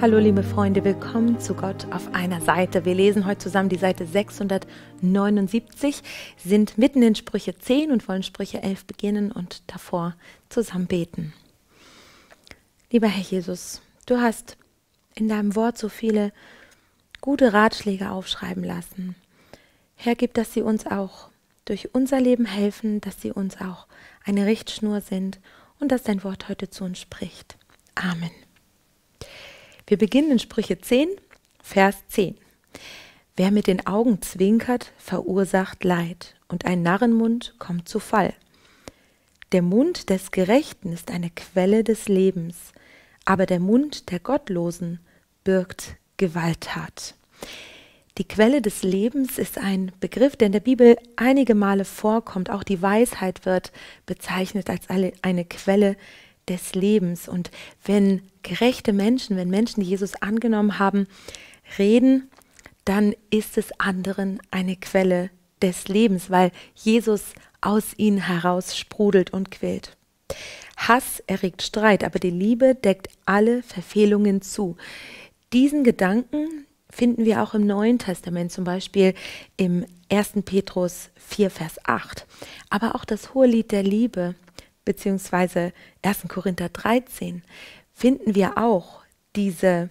Hallo liebe Freunde, willkommen zu Gott auf einer Seite. Wir lesen heute zusammen die Seite 679, sind mitten in Sprüche 10 und wollen Sprüche 11 beginnen und davor zusammen beten. Lieber Herr Jesus, du hast in deinem Wort so viele gute Ratschläge aufschreiben lassen. Herr, gib, dass sie uns auch durch unser Leben helfen, dass sie uns auch eine Richtschnur sind und dass dein Wort heute zu uns spricht. Amen. Wir beginnen in Sprüche 10, Vers 10. Wer mit den Augen zwinkert, verursacht Leid, und ein Narrenmund kommt zu Fall. Der Mund des Gerechten ist eine Quelle des Lebens, aber der Mund der Gottlosen birgt Gewalttat. Die Quelle des Lebens ist ein Begriff, der in der Bibel einige Male vorkommt. Auch die Weisheit wird bezeichnet als eine Quelle des Lebens. Und wenn gerechte Menschen, wenn Menschen, die Jesus angenommen haben, reden, dann ist es anderen eine Quelle des Lebens, weil Jesus aus ihnen heraus sprudelt und quillt. Hass erregt Streit, aber die Liebe deckt alle Verfehlungen zu. Diesen Gedanken finden wir auch im Neuen Testament, zum Beispiel im 1. Petrus 4, Vers 8. Aber auch das Hohelied der Liebe, beziehungsweise 1. Korinther 13, finden wir auch diesen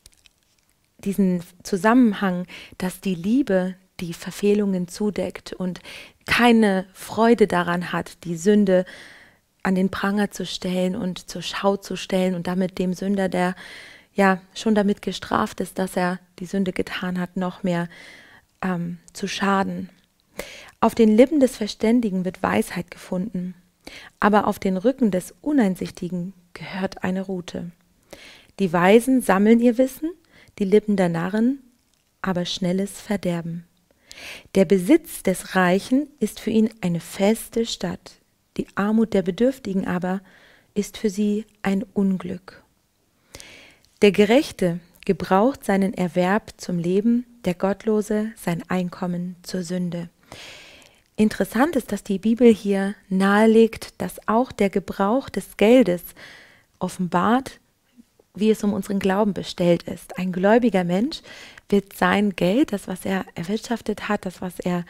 Zusammenhang, dass die Liebe die Verfehlungen zudeckt und keine Freude daran hat, die Sünde an den Pranger zu stellen und zur Schau zu stellen und damit dem Sünder, der ja schon damit gestraft ist, dass er die Sünde getan hat, noch mehr zu schaden. Auf den Lippen des Verständigen wird Weisheit gefunden, aber auf den Rücken des Uneinsichtigen gehört eine Rute. Die Weisen sammeln ihr Wissen, die Lippen der Narren, aber schnelles Verderben. Der Besitz des Reichen ist für ihn eine feste Stadt, die Armut der Bedürftigen aber ist für sie ein Unglück. Der Gerechte gebraucht seinen Erwerb zum Leben, der Gottlose sein Einkommen zur Sünde. Interessant ist, dass die Bibel hier nahelegt, dass auch der Gebrauch des Geldes offenbart, wie es um unseren Glauben bestellt ist. Ein gläubiger Mensch wird sein Geld, das, was er erwirtschaftet hat, das, was er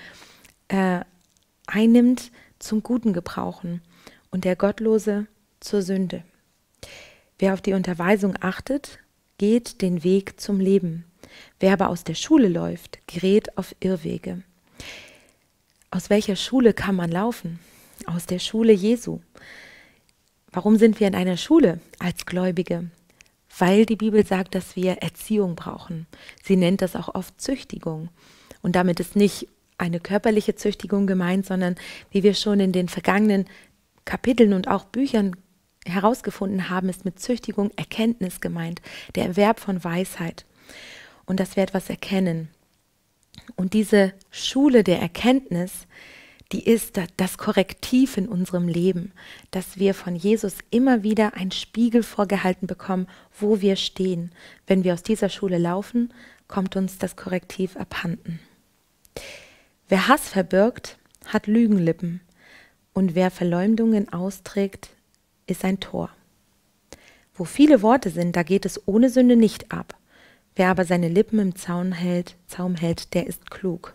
einnimmt, zum Guten gebrauchen und der Gottlose zur Sünde. Wer auf die Unterweisung achtet, geht den Weg zum Leben. Wer aber aus der Schule läuft, gerät auf Irrwege. Aus welcher Schule kann man laufen? Aus der Schule Jesu. Warum sind wir in einer Schule als Gläubige? Weil die Bibel sagt, dass wir Erziehung brauchen. Sie nennt das auch oft Züchtigung. Und damit ist nicht eine körperliche Züchtigung gemeint, sondern wie wir schon in den vergangenen Kapiteln und auch Büchern herausgefunden haben, ist mit Züchtigung Erkenntnis gemeint, der Erwerb von Weisheit. Und dass wir etwas erkennen. Und diese Schule der Erkenntnis, die ist das Korrektiv in unserem Leben, dass wir von Jesus immer wieder einen Spiegel vorgehalten bekommen, wo wir stehen. Wenn wir aus dieser Schule laufen, kommt uns das Korrektiv abhanden. Wer Hass verbirgt, hat Lügenlippen, und wer Verleumdungen austrägt, ist ein Tor. Wo viele Worte sind, da geht es ohne Sünde nicht ab. Wer aber seine Lippen im Zaum hält, der ist klug.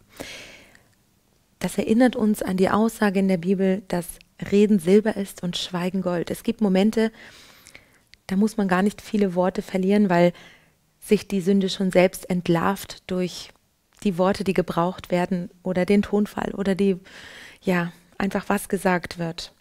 Das erinnert uns an die Aussage in der Bibel, dass Reden Silber ist und Schweigen Gold. Es gibt Momente, da muss man gar nicht viele Worte verlieren, weil sich die Sünde schon selbst entlarvt durch die Worte, die gebraucht werden oder den Tonfall oder einfach was gesagt wird.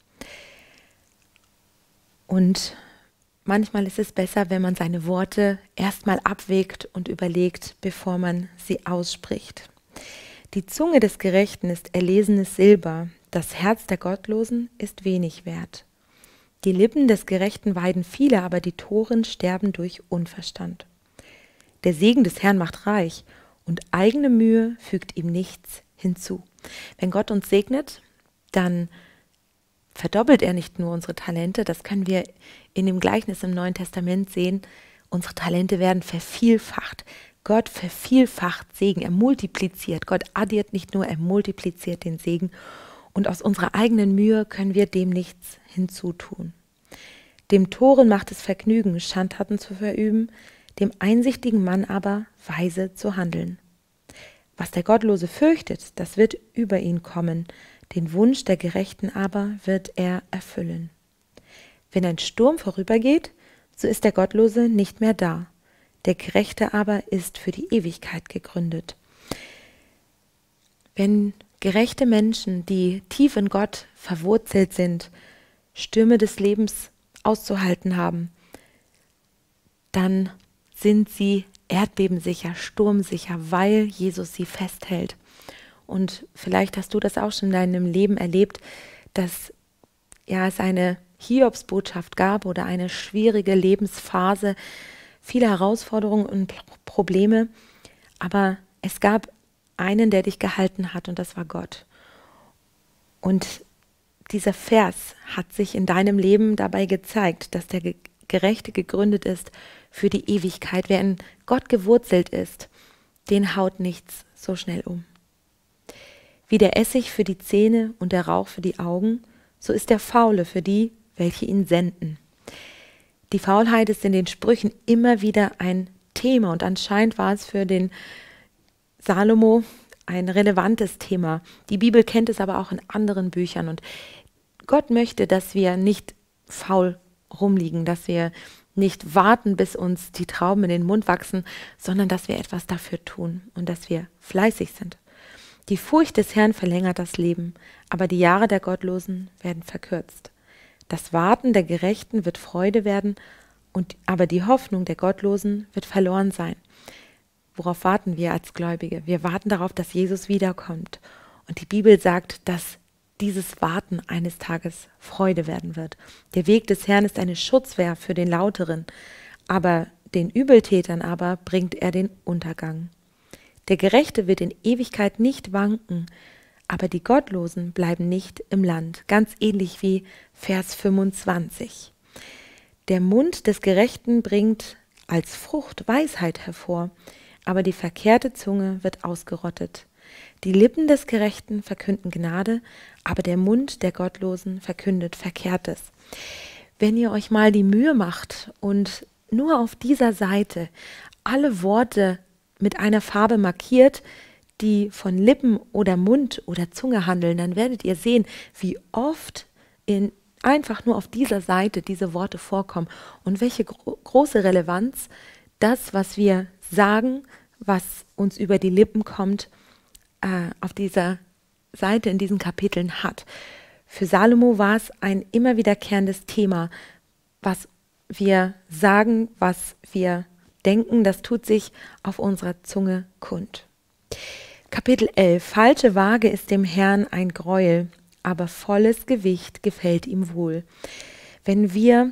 Und manchmal ist es besser, wenn man seine Worte erstmal abwägt und überlegt, bevor man sie ausspricht. Die Zunge des Gerechten ist erlesenes Silber, das Herz der Gottlosen ist wenig wert. Die Lippen des Gerechten weiden viele, aber die Toren sterben durch Unverstand. Der Segen des Herrn macht reich, und eigene Mühe fügt ihm nichts hinzu. Wenn Gott uns segnet, dann verdoppelt er nicht nur unsere Talente, das können wir in dem Gleichnis im Neuen Testament sehen, unsere Talente werden vervielfacht. Gott vervielfacht Segen, er multipliziert. Gott addiert nicht nur, er multipliziert den Segen. Und aus unserer eigenen Mühe können wir dem nichts hinzutun. Dem Toren macht es Vergnügen, Schandtaten zu verüben. dem einsichtigen Mann aber weise zu handeln. Was der Gottlose fürchtet, das wird über ihn kommen, den Wunsch der Gerechten aber wird er erfüllen. Wenn ein Sturm vorübergeht, so ist der Gottlose nicht mehr da, der Gerechte aber ist für die Ewigkeit gegründet. Wenn gerechte Menschen, die tief in Gott verwurzelt sind, Stürme des Lebens auszuhalten haben, dann sind sie erdbebensicher, sturmsicher, weil Jesus sie festhält. Und vielleicht hast du das auch schon in deinem Leben erlebt, dass es eine Hiobsbotschaft gab oder eine schwierige Lebensphase, viele Herausforderungen und Probleme, aber es gab einen, der dich gehalten hat, und das war Gott. Und dieser Vers hat sich in deinem Leben dabei gezeigt, dass der Gerechte gegründet ist für die Ewigkeit. Wer in Gott gewurzelt ist, den haut nichts so schnell um. Wie der Essig für die Zähne und der Rauch für die Augen, so ist der Faule für die, welche ihn senden. Die Faulheit ist in den Sprüchen immer wieder ein Thema und anscheinend war es für den Salomo ein relevantes Thema. Die Bibel kennt es aber auch in anderen Büchern und Gott möchte, dass wir nicht faul rumliegen, dass wir nicht warten, bis uns die Trauben in den Mund wachsen, sondern dass wir etwas dafür tun und dass wir fleißig sind. Die Furcht des Herrn verlängert das Leben, aber die Jahre der Gottlosen werden verkürzt. Das Warten der Gerechten wird Freude werden, aber die Hoffnung der Gottlosen wird verloren sein. Worauf warten wir als Gläubige? Wir warten darauf, dass Jesus wiederkommt. Und die Bibel sagt, dass dieses Warten eines Tages Freude werden wird. Der Weg des Herrn ist eine Schutzwehr für den Lauteren, aber den Übeltätern aber bringt er den Untergang. Der Gerechte wird in Ewigkeit nicht wanken, aber die Gottlosen bleiben nicht im Land. Ganz ähnlich wie Vers 25. Der Mund des Gerechten bringt als Frucht Weisheit hervor, aber die verkehrte Zunge wird ausgerottet. Die Lippen des Gerechten verkünden Gnade, aber der Mund der Gottlosen verkündet Verkehrtes. Wenn ihr euch mal die Mühe macht und nur auf dieser Seite alle Worte mit einer Farbe markiert, die von Lippen oder Mund oder Zunge handeln, dann werdet ihr sehen, wie oft einfach nur auf dieser Seite diese Worte vorkommen und welche große Relevanz das, was wir sagen, was uns über die Lippen kommt, auf dieser Seite in diesen Kapiteln hat. Für Salomo war es ein immer wiederkehrendes Thema, was wir sagen, was wir denken, das tut sich auf unserer Zunge kund. Kapitel 11. Falsche Waage ist dem Herrn ein Greuel, aber volles Gewicht gefällt ihm wohl. Wenn wir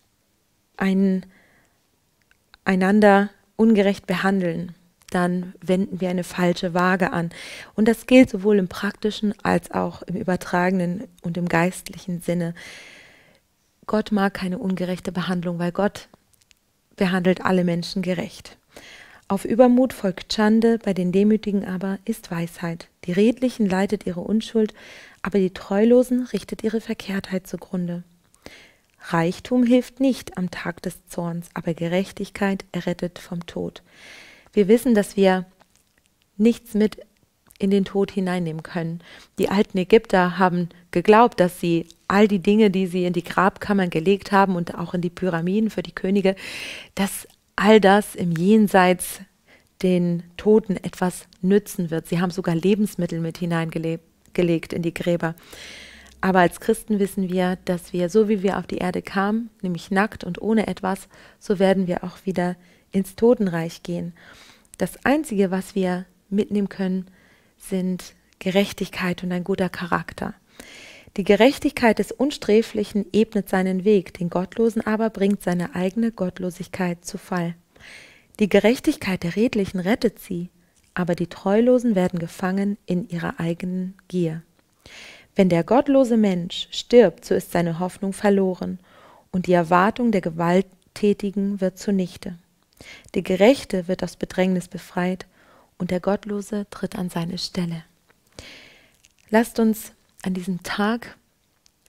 einander ungerecht behandeln, dann wenden wir eine falsche Waage an. Und das gilt sowohl im praktischen als auch im übertragenen und im geistlichen Sinne. Gott mag keine ungerechte Behandlung, weil Gott behandelt alle Menschen gerecht. Auf Übermut folgt Schande, bei den Demütigen aber ist Weisheit. Die Redlichen leitet ihre Unschuld, aber die Treulosen richtet ihre Verkehrtheit zugrunde. Reichtum hilft nicht am Tag des Zorns, aber Gerechtigkeit errettet vom Tod. Wir wissen, dass wir nichts mit in den Tod hineinnehmen können. Die alten Ägypter haben geglaubt, dass sie all die Dinge, die sie in die Grabkammern gelegt haben und auch in die Pyramiden für die Könige, dass all das im Jenseits den Toten etwas nützen wird. Sie haben sogar Lebensmittel mit hineingelegt in die Gräber. Aber als Christen wissen wir, dass wir, so wie wir auf die Erde kamen, nämlich nackt und ohne etwas, so werden wir auch wieder ins Totenreich gehen. Das Einzige, was wir mitnehmen können, sind Gerechtigkeit und ein guter Charakter. Die Gerechtigkeit des Unsträflichen ebnet seinen Weg, den Gottlosen aber bringt seine eigene Gottlosigkeit zu Fall. Die Gerechtigkeit der Redlichen rettet sie, aber die Treulosen werden gefangen in ihrer eigenen Gier. Wenn der gottlose Mensch stirbt, so ist seine Hoffnung verloren und die Erwartung der Gewalttätigen wird zunichte. Der Gerechte wird aus Bedrängnis befreit und der Gottlose tritt an seine Stelle. Lasst uns an diesem Tag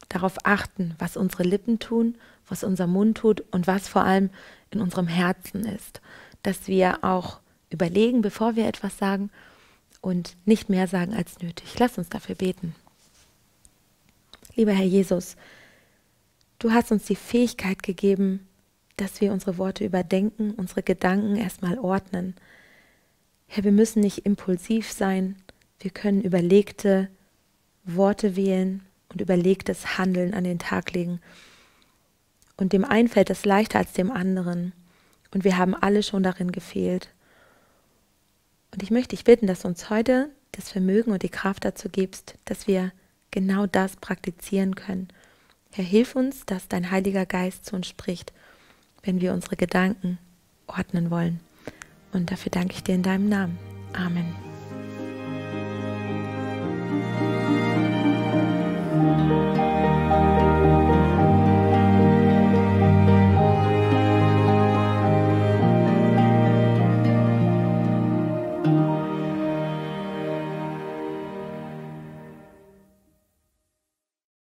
darauf achten, was unsere Lippen tun, was unser Mund tut und was vor allem in unserem Herzen ist. Dass wir auch überlegen, bevor wir etwas sagen und nicht mehr sagen als nötig. Lass uns dafür beten. Lieber Herr Jesus, du hast uns die Fähigkeit gegeben, dass wir unsere Worte überdenken, unsere Gedanken erstmal ordnen. Herr, wir müssen nicht impulsiv sein, wir können überlegte Worte wählen und überlegtes Handeln an den Tag legen. Und dem einen fällt es leichter als dem anderen. Und wir haben alle schon darin gefehlt. Und ich möchte dich bitten, dass du uns heute das Vermögen und die Kraft dazu gibst, dass wir genau das praktizieren können. Herr, hilf uns, dass dein Heiliger Geist zu uns spricht, wenn wir unsere Gedanken ordnen wollen. Und dafür danke ich dir in deinem Namen. Amen.